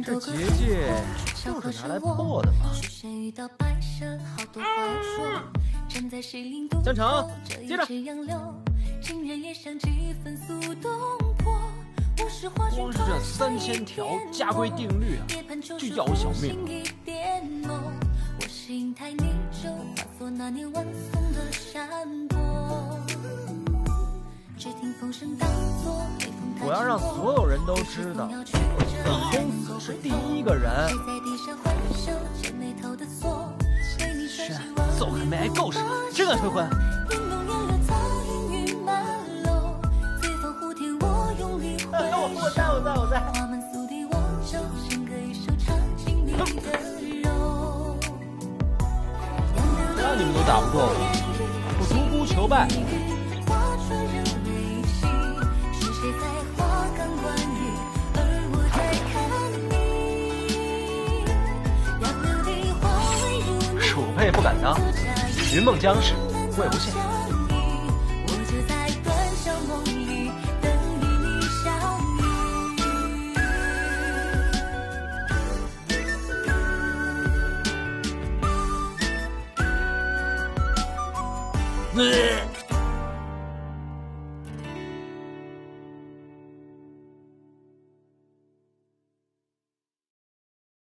这结界就是拿来破的吗？江城，接着。光是这3000条家规定律啊，就要我小命。我要让所有人都知道，本公子是第一个人。是，揍还没挨够是吧？真敢退婚！我在。只要你们都打不过我，我独孤求败。鼠辈不敢当，云梦江氏魏无羡。